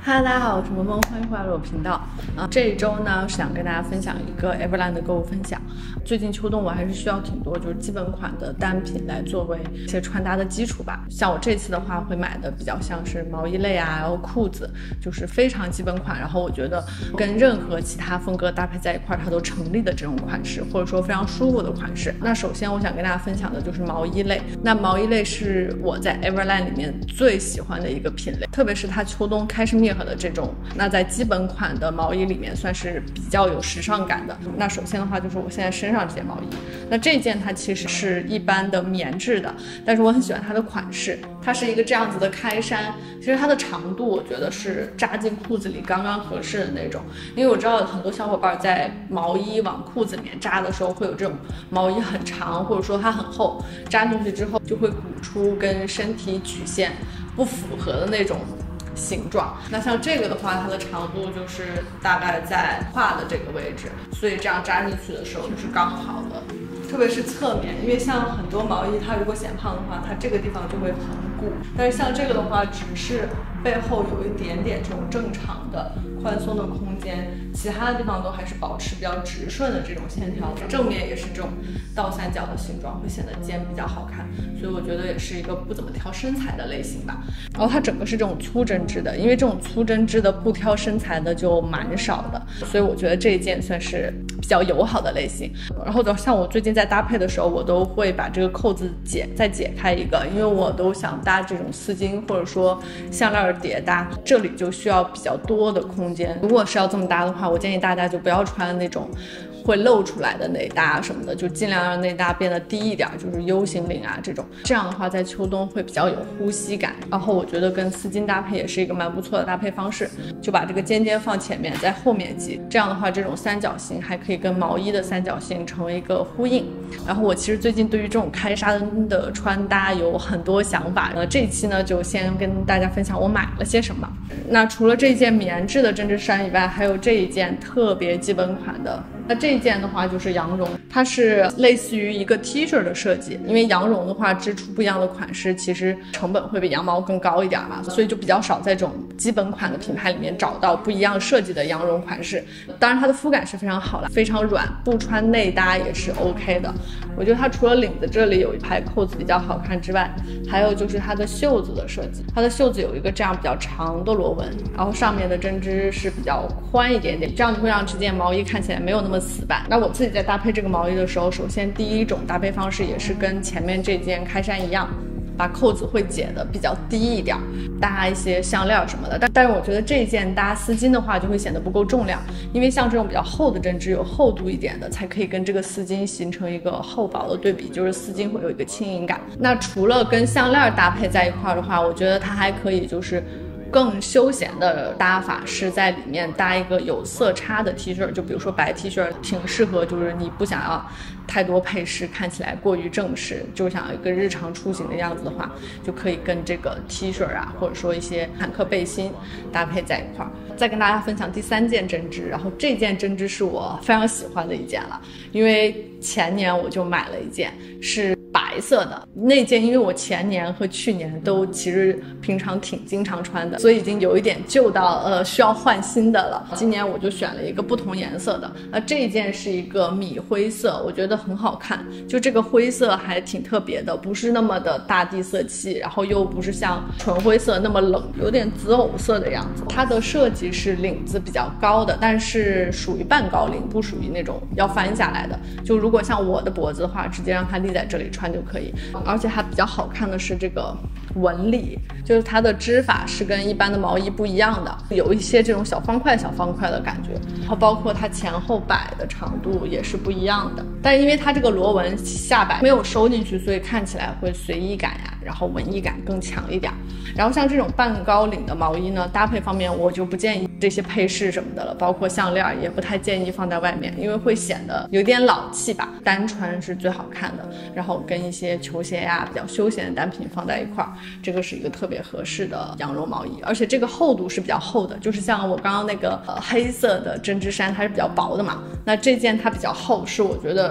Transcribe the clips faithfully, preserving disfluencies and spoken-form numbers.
哈喽，大家好，我是萌萌，欢迎回来我频道。啊，这一周呢，想跟大家分享一个 Everline 的购物分享。最近秋冬我还是需要挺多就是基本款的单品来作为一些穿搭的基础吧。像我这次的话，会买的比较像是毛衣类啊，然后裤子，就是非常基本款，然后我觉得跟任何其他风格搭配在一块，它都成立的这种款式，或者说非常舒服的款式。那首先我想跟大家分享的就是毛衣类。那毛衣类是我在 Everline 里面最喜欢的一个品类，特别是它秋冬开始灭的这种，那在基本款的毛衣里面算是比较有时尚感的。那首先的话就是我现在身上这件毛衣，那这件它其实是一般的棉质的，但是我很喜欢它的款式，它是一个这样子的开衫，其实它的长度我觉得是扎进裤子里刚刚合适的那种。因为我知道很多小伙伴在毛衣往裤子里面扎的时候会有这种毛衣很长或者说它很厚，扎进去之后就会鼓出跟身体曲线不符合的那种形状。那像这个的话，它的长度就是大概在胯的这个位置，所以这样扎进去的时候就是刚好的。特别是侧面，因为像很多毛衣它如果显胖的话，它这个地方就会很鼓，但是像这个的话只是背后有一点点这种正常的宽松的空间，其他的地方都还是保持比较直顺的这种线条的。正面也是这种倒三角的形状，会显得肩比较好看，所以我觉得也是一个不怎么挑身材的类型吧。然后它整个是这种粗针织的，因为这种粗针织的不挑身材的就蛮少的，所以我觉得这一件算是比较友好的类型。然后像我最近在搭配的时候，我都会把这个扣子解再解开一个，因为我都想搭这种丝巾或者说项链叠搭，这里就需要比较多的空间。如果是要这么搭的话，我建议大家就不要穿那种会露出来的内搭什么的，就尽量让内搭变得低一点，就是 U 型领啊这种，这样的话在秋冬会比较有呼吸感。然后我觉得跟丝巾搭配也是一个蛮不错的搭配方式，就把这个尖尖放前面，在后面系，这样的话这种三角形还可以跟毛衣的三角形成为一个呼应。然后我其实最近对于这种开衫的穿搭有很多想法，那这一期呢就先跟大家分享我买了些什么。那除了这件棉质的针织衫以外，还有这一件特别基本款的。那这一件的话就是羊绒，它是类似于一个 T 恤的设计，因为羊绒的话织出不一样的款式，其实成本会比羊毛更高一点嘛，所以就比较少在这种基本款的品牌里面找到不一样设计的羊绒款式。当然它的肤感是非常好的，非常软，不穿内搭也是 OK 的。我觉得它除了领子这里有一排扣子比较好看之外，还有就是它的袖子的设计，它的袖子有一个这样比较长的螺纹，然后上面的针织是比较宽一点点，这样就会让这件毛衣看起来没有那么死板。那我自己在搭配这个毛衣的时候，首先第一种搭配方式也是跟前面这件开衫一样，把扣子会解的比较低一点，搭一些项链什么的。但但是我觉得这件搭丝巾的话就会显得不够重量，因为像这种比较厚的针织，有厚度一点的才可以跟这个丝巾形成一个厚薄的对比，就是丝巾会有一个轻盈感。那除了跟项链搭配在一块的话，我觉得它还可以就是更休闲的搭法是在里面搭一个有色差的 T 恤，就比如说白 T 恤挺适合，就是你不想要太多配饰，看起来过于正式，就想要一个日常出行的样子的话，就可以跟这个 T 恤啊，或者说一些坦克背心搭配在一块儿。再跟大家分享第三件针织，然后这件针织是我非常喜欢的一件了，因为前年我就买了一件是白色的那件，因为我前年和去年都其实平常挺经常穿的，所以已经有一点旧到呃需要换新的了。今年我就选了一个不同颜色的，那这一件是一个米灰色，我觉得很好看，就这个灰色还挺特别的，不是那么的大地色系，然后又不是像纯灰色那么冷，有点紫藕色的样子。它的设计是领子比较高的，但是属于半高领，不属于那种要翻下来的，就如果像我的脖子的话，直接让它立在这里穿就可以。而且它比较好看的是这个纹理，就是它的织法是跟一般的毛衣不一样的，有一些这种小方块小方块的感觉，然后包括它前后摆的长度也是不一样的。但因为它这个螺纹下摆没有收进去，所以看起来会随意感呀，然后文艺感更强一点。然后像这种半高领的毛衣呢，搭配方面我就不建议这些配饰什么的了，包括项链也不太建议放在外面，因为会显得有点老气吧，单穿是最好看的。然后跟一些球鞋呀比较休闲的单品放在一块儿，这个是一个特别合适的羊绒毛衣，而且这个厚度是比较厚的，就是像我刚刚那个呃黑色的针织衫它是比较薄的嘛，那这件它比较厚，是我觉得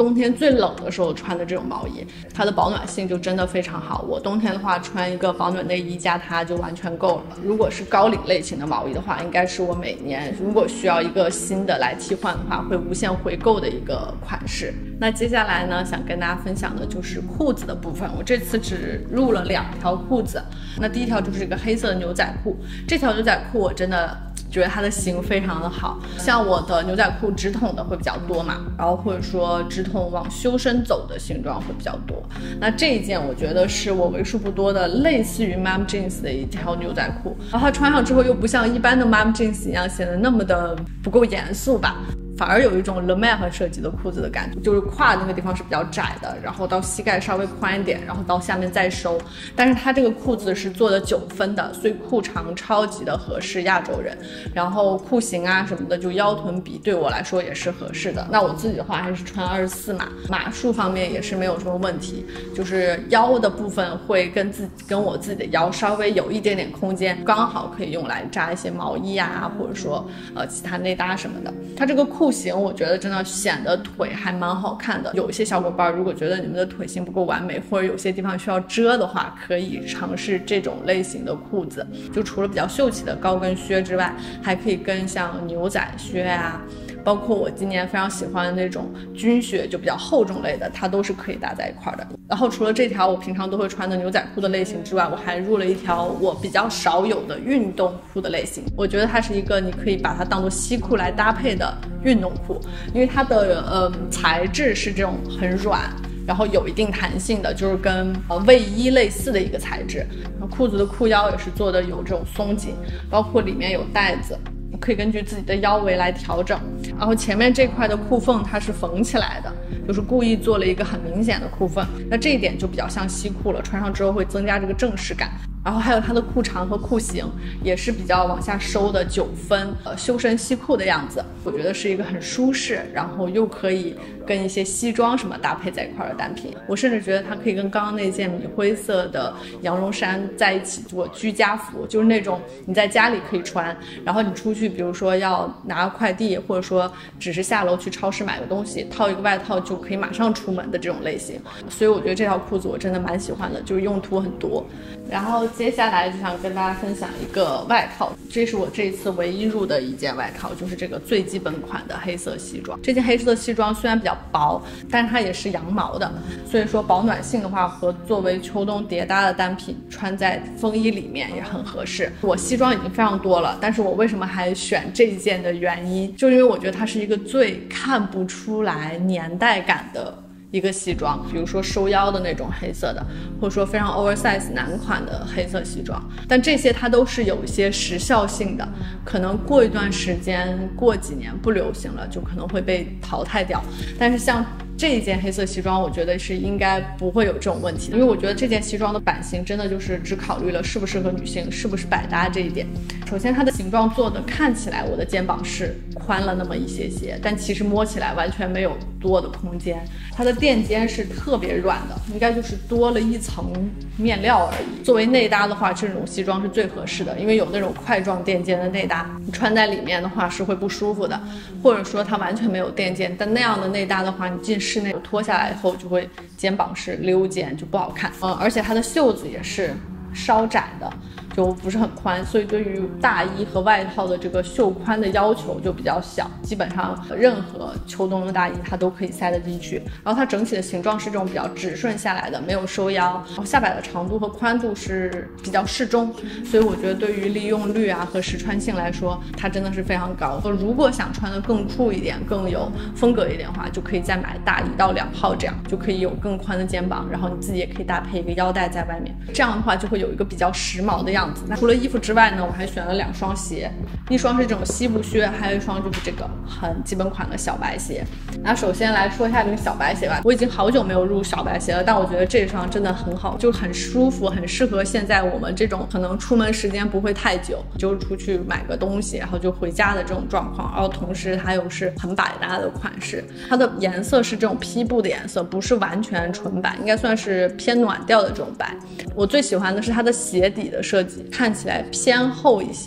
冬天最冷的时候穿的这种毛衣，它的保暖性就真的非常好。我冬天的话穿一个保暖内衣加它就完全够了。如果是高领类型的毛衣的话，应该是我每年如果需要一个新的来替换的话会无限回购的一个款式。那接下来呢，想跟大家分享的就是裤子的部分。我这次只入了两条裤子，那第一条就是一个黑色的牛仔裤。这条牛仔裤我真的觉得它的型非常的好，像我的牛仔裤直筒的会比较多嘛，然后或者说直筒往修身走的形状会比较多。那这一件我觉得是我为数不多的类似于 mom jeans 的一条牛仔裤，然后它穿上之后又不像一般的 mom jeans 一样显得那么的不够严肃吧，反而有一种 Le Maire 设计的裤子的感觉，就是胯那个地方是比较窄的，然后到膝盖稍微宽一点，然后到下面再收。但是它这个裤子是做的九分的，所以裤长超级的合适亚洲人，然后裤型啊什么的，就腰臀比对我来说也是合适的。那我自己的话还是穿二十四码，码数方面也是没有什么问题，就是腰的部分会跟自己跟我自己的腰稍微有一点点空间，刚好可以用来扎一些毛衣啊，或者说呃其他内搭什么的。它这个裤型我觉得真的显得腿还蛮好看的。有一些小伙伴如果觉得你们的腿型不够完美，或者有些地方需要遮的话，可以尝试这种类型的裤子。就除了比较秀气的高跟靴之外，还可以跟像牛仔靴啊，包括我今年非常喜欢的那种军靴，就比较厚重类的，它都是可以搭在一块的。然后除了这条我平常都会穿的牛仔裤的类型之外，我还入了一条我比较少有的运动裤的类型。我觉得它是一个你可以把它当做西裤来搭配的运动裤，因为它的呃材质是这种很软，然后有一定弹性的，就是跟呃卫衣类似的一个材质。然后裤子的裤腰也是做的有这种松紧，包括里面有带子，可以根据自己的腰围来调整。然后前面这块的裤缝它是缝起来的，就是故意做了一个很明显的裤缝，那这一点就比较像西裤了，穿上之后会增加这个正式感。然后还有它的裤长和裤型也是比较往下收的九分呃修身西裤的样子，我觉得是一个很舒适，然后又可以跟一些西装什么搭配在一块的单品。我甚至觉得它可以跟刚刚那件米灰色的羊绒衫在一起做居家服，就是那种你在家里可以穿，然后你出去比如说要拿快递，或者说只是下楼去超市买个东西，套一个外套就可以马上出门的这种类型。所以我觉得这条裤子我真的蛮喜欢的，就是用途很多。然后接下来就想跟大家分享一个外套，这是我这一次唯一入的一件外套，就是这个最基本款的黑色西装。这件黑色西装虽然比较薄，但是它也是羊毛的，所以说保暖性的话和作为秋冬叠搭的单品穿在风衣里面也很合适。我西装已经非常多了，但是我为什么还选这一件的原因，就因为我觉得它是一个最看不出来年代感的一个西装，比如说收腰的那种黑色的，或者说非常 oversize 男款的黑色西装，但这些它都是有一些时效性的，可能过一段时间过几年不流行了，就可能会被淘汰掉。但是像这一件黑色西装我觉得是应该不会有这种问题的，因为我觉得这件西装的版型真的就是只考虑了适不适合女性，适不是百搭这一点。首先它的形状做的看起来我的肩膀是宽了那么一些些，但其实摸起来完全没有多的空间。它的垫肩是特别软的，应该就是多了一层面料而已。作为内搭的话，这种西装是最合适的，因为有那种块状垫肩的内搭，你穿在里面的话是会不舒服的，或者说它完全没有垫肩，但那样的内搭的话，你进室内脱下来以后就会肩膀是溜肩，就不好看。嗯，而且它的袖子也是稍窄的，就不是很宽，所以对于大衣和外套的这个袖宽的要求就比较小，基本上任何秋冬的大衣它都可以塞得进去。然后它整体的形状是这种比较直顺下来的，没有收腰，然后下摆的长度和宽度是比较适中，所以我觉得对于利用率啊和实穿性来说，它真的是非常高。如果想穿得更酷一点，更有风格一点的话，就可以再买大一到两号，这样就可以有更宽的肩膀，然后你自己也可以搭配一个腰带在外面，这样的话就会有一个比较时髦的样子。那除了衣服之外呢，我还选了两双鞋，一双是这种西部靴，还有一双就是这个很基本款的小白鞋。那首先来说一下这个小白鞋吧，我已经好久没有入小白鞋了，但我觉得这双真的很好，就很舒服，很适合现在我们这种可能出门时间不会太久，就出去买个东西然后就回家的这种状况。然后同时它又是很百搭的款式，它的颜色是这种披布的颜色，不是完全纯白，应该算是偏暖调的这种白。我最喜欢的是它的鞋底的设计，看起来偏厚一些，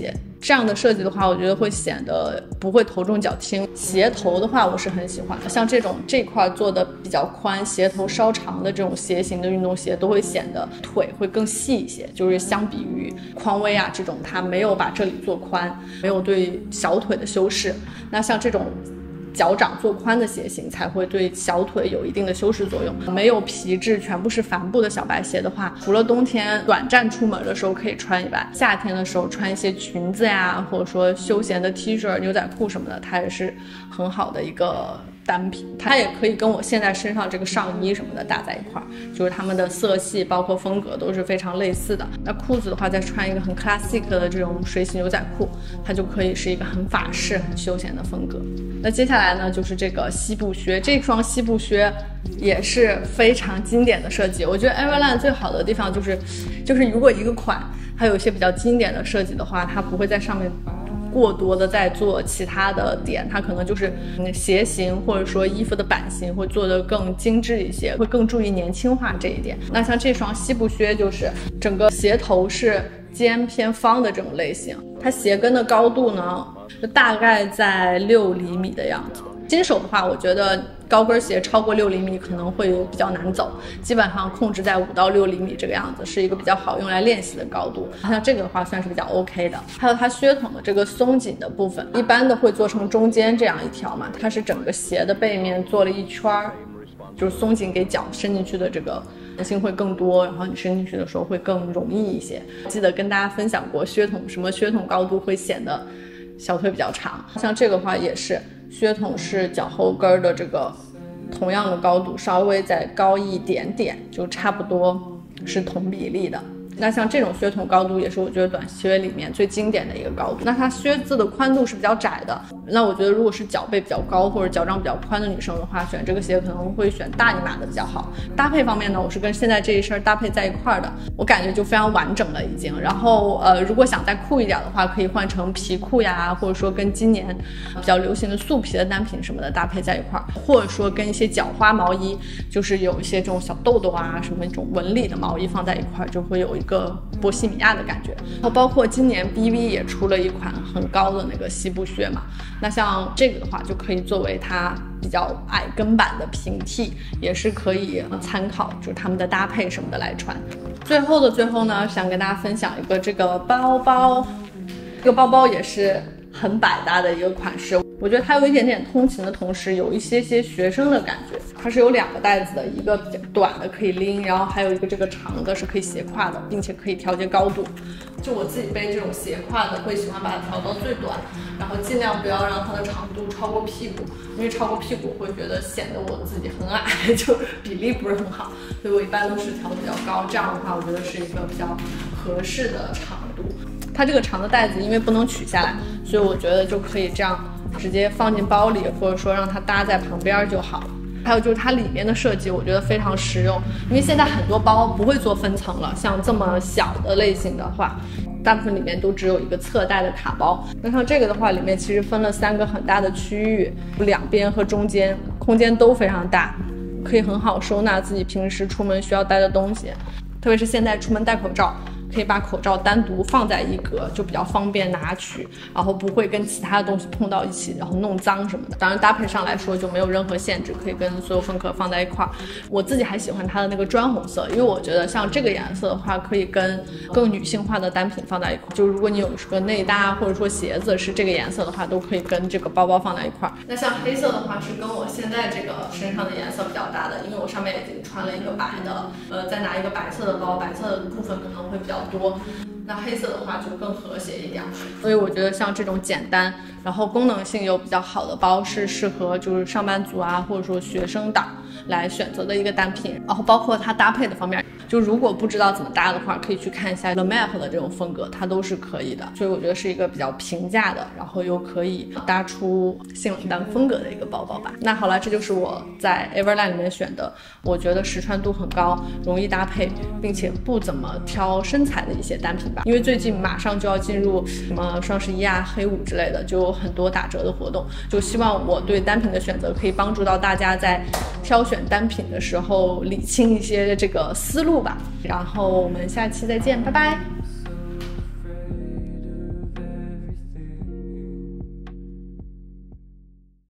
这样的设计的话，我觉得会显得不会头重脚轻。鞋头的话，我是很喜欢的，像这种这块做的比较宽，鞋头稍长的这种鞋型的运动鞋，都会显得腿会更细一些。就是相比于匡威啊这种，它没有把这里做宽，没有对小腿的修饰。那像这种脚掌做宽的鞋型才会对小腿有一定的修饰作用。没有皮质，全部是帆布的小白鞋的话，除了冬天短暂出门的时候可以穿以外，夏天的时候穿一些裙子呀，或者说休闲的 T 恤、牛仔裤什么的，它也是很好的一个单品。它也可以跟我现在身上这个上衣什么的搭在一块儿，就是它们的色系包括风格都是非常类似的。那裤子的话，再穿一个很 classic 的这种水洗牛仔裤，它就可以是一个很法式很休闲的风格。那接下来呢，就是这个西部靴，这双西部靴也是非常经典的设计。我觉得 Everlane 最好的地方就是，就是如果一个款它有一些比较经典的设计的话，它不会在上面过多的在做其他的点，它可能就是鞋型或者说衣服的版型会做得更精致一些，会更注意年轻化这一点。那像这双西部靴，就是整个鞋头是尖偏方的这种类型，它鞋跟的高度呢就大概在六厘米的样子。新手的话，我觉得高跟鞋超过六厘米可能会比较难走，基本上控制在五到六厘米这个样子，是一个比较好用来练习的高度。像这个的话算是比较 OK 的。还有它靴筒的这个松紧的部分，一般的会做成中间这样一条嘛，它是整个鞋的背面做了一圈，就是松紧给脚伸进去的这个弹性会更多，然后你伸进去的时候会更容易一些。记得跟大家分享过靴筒，什么靴筒高度会显得小腿比较长，像这个的话也是靴筒是脚后跟的这个同样的高度，稍微再高一点点，就差不多是同比例的。那像这种靴筒高度也是我觉得短靴里面最经典的一个高度。那它靴子的宽度是比较窄的，那我觉得如果是脚背比较高或者脚掌比较宽的女生的话，选这个鞋可能会选大一码的比较好。搭配方面呢，我是跟现在这一身搭配在一块的，我感觉就非常完整了已经。然后呃，如果想再酷一点的话，可以换成皮裤呀，或者说跟今年比较流行的素皮的单品什么的搭配在一块，或者说跟一些角花毛衣，就是有一些这种小豆豆啊什么这种纹理的毛衣放在一块，就会有一个波西米亚的感觉。然后包括今年 B V 也出了一款很高的那个西部靴嘛，那像这个的话就可以作为它比较矮跟版的平替，也是可以参考就是他们的搭配什么的来穿。最后的最后呢，想跟大家分享一个这个包包，这个包包也是很百搭的一个款式，我觉得它有一点点通勤的同时有一些些学生的感觉。它是有两个带子的，一个比较短的可以拎，然后还有一个这个长的是可以斜挎的，并且可以调节高度。就我自己背这种斜挎的会喜欢把它调到最短，然后尽量不要让它的长度超过屁股，因为超过屁股会觉得显得我自己很矮，就比例不是很好，所以我一般都是调的比较高，这样的话我觉得是一个比较合适的长度。它这个长的带子因为不能取下来，所以我觉得就可以这样直接放进包里，或者说让它搭在旁边就好。还有就是它里面的设计我觉得非常实用，因为现在很多包不会做分层了，像这么小的类型的话大部分里面都只有一个侧带的卡包。那像这个的话里面其实分了三个很大的区域，两边和中间空间都非常大，可以很好收纳自己平时出门需要带的东西，特别是现在出门戴口罩，可以把口罩单独放在一格，就比较方便拿取，然后不会跟其他的东西碰到一起，然后弄脏什么的。当然搭配上来说就没有任何限制，可以跟所有风格放在一块儿。我自己还喜欢它的那个砖红色，因为我觉得像这个颜色的话可以跟更女性化的单品放在一块儿，就如果你有个内搭或者说鞋子是这个颜色的话，都可以跟这个包包放在一块儿。那像黑色的话是跟我现在这个身上的颜色比较搭的，因为我上面已经穿了一个白的，呃，再拿一个白色的包，白色的部分可能会比较多，那黑色的话就更和谐一点。所以我觉得像这种简单然后功能性又比较好的包是适合就是上班族啊或者说学生党来选择的一个单品。然后包括它搭配的方面，就如果不知道怎么搭的话，可以去看一下 The Map 的这种风格，它都是可以的。所以我觉得是一个比较平价的，然后又可以搭出性冷淡风格的一个包包吧。那好了，这就是我在 Everlane 里面选的，我觉得实穿度很高，容易搭配，并且不怎么挑身材的一些单品吧。因为最近马上就要进入什么双十一啊、黑五之类的，就有很多打折的活动，就希望我对单品的选择可以帮助到大家在挑选单品的时候理清一些这个思路吧。然后我们下期再见，拜拜。